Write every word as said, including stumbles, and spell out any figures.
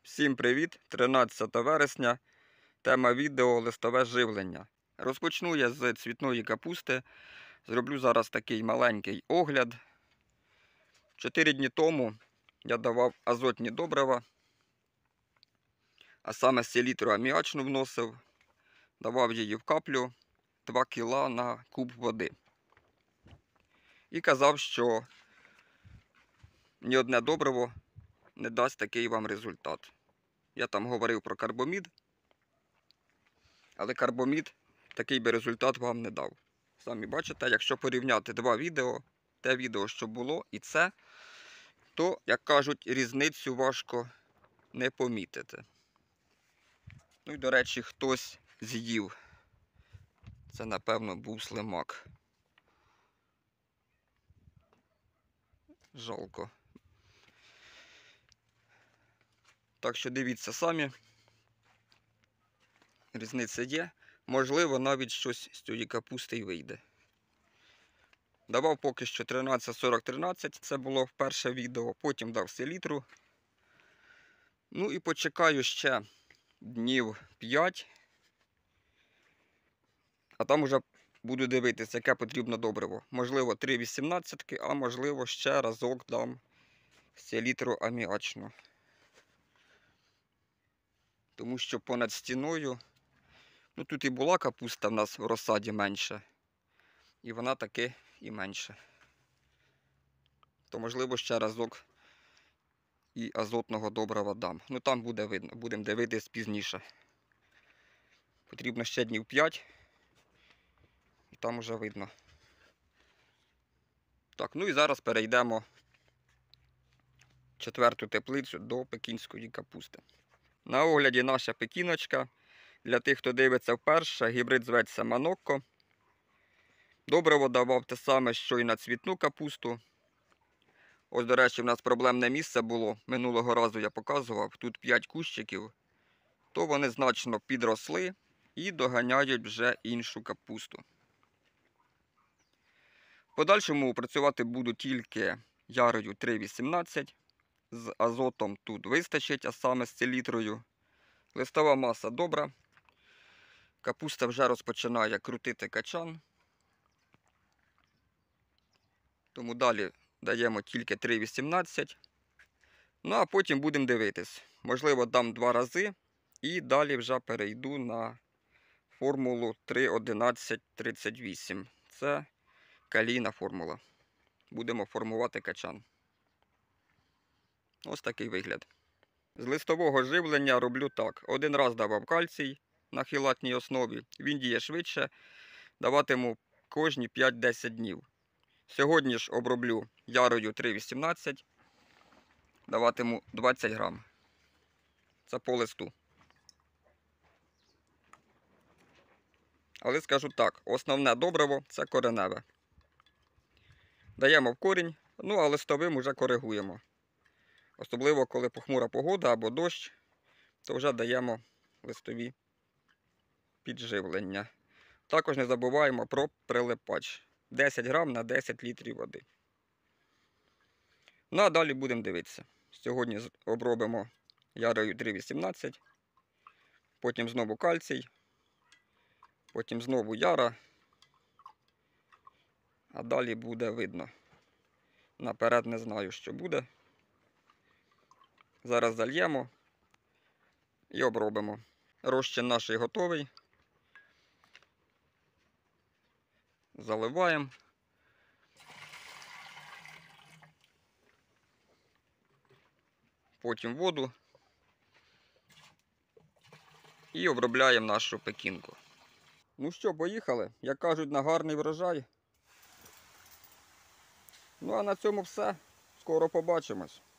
Всім привіт! тринадцяте вересня. Тема відео листове живлення. Розпочну я з цвітної капусти. Зроблю зараз такий маленький огляд. Чотири дні тому я давав азотні добрива, а саме селітру аміачну вносив. Давав її в каплю два кіла на куб води. І казав, що ні одне добриво не дасть такий вам результат. Я там говорив про карбомід, але карбомід такий би результат вам не дав. Самі бачите, якщо порівняти два відео, те відео, що було, і це, то, як кажуть, різницю важко не помітити. Ну і, до речі, хтось з'їв. Це, напевно, був слимак. Жалко. Так що дивіться самі. Різниця є. Можливо, навіть щось з цієї капусти й вийде. Давав поки що тринадцять сорок тринадцять, це було перше відео, потім дав селітру. Ну і почекаю ще днів п'ять, а там уже буду дивитися, яке потрібно добриво. Можливо, три вісімнадцятки, а можливо ще разок дам селітру аміачну. Тому що понад стіною, ну тут і була капуста в нас в розсаді менше, і вона таки і менше. То можливо ще разок і азотного добрива дам. Ну там буде видно, будемо дивитись пізніше. Потрібно ще днів п'ять, і там уже видно. Так, ну і зараз перейдемо в четверту теплицю до пекінської капусти. На огляді наша пекіночка. Для тих, хто дивиться вперше, гібрид зветься Манокко. Добриво давав те саме, що і на цвітну капусту. Ось, до речі, в нас проблемне місце було. Минулого разу я показував. Тут п'ять кущиків. То вони значно підросли і доганяють вже іншу капусту. В подальшому працювати буду тільки ярою три вісімнадцять. З азотом тут вистачить, а саме з селітрою. Листова маса добра. Капуста вже розпочинає крутити качан. Тому далі даємо тільки три вісімнадцять. Ну а потім будемо дивитись. Можливо, дам два рази. І далі вже перейду на формулу три одинадцять тридцять вісім. Це калійна формула. Будемо формувати качан. Ось такий вигляд. З листового живлення роблю так. Один раз давав кальцій на хілатній основі. Він діє швидше. Даватиму кожні п'ять-десять днів. Сьогодні ж оброблю ярою три вісімнадцять. Даватиму двадцять грам. Це по листу. Але скажу так, основне добриво – це кореневе. Даємо в корінь, ну а листовим вже коригуємо. Особливо, коли похмура погода або дощ, то вже даємо листові підживлення. Також не забуваємо про прилипач. десять грам на десять літрів води. Ну а далі будемо дивитися. Сьогодні обробимо ярою три вісімнадцять, потім знову кальцій, потім знову яра, а далі буде видно. Наперед не знаю, що буде. Зараз зальємо і обробимо. Розчин наш готовий. Заливаємо. Потім воду. І обробляємо нашу пекінку. Ну що, поїхали. Як кажуть, на гарний врожай. Ну а на цьому все. Скоро побачимось.